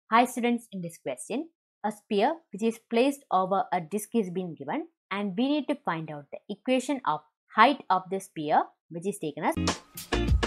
Hi students, in this question, a sphere which is placed over a disk is being given and we need to find out the equation of height of the sphere which is taken as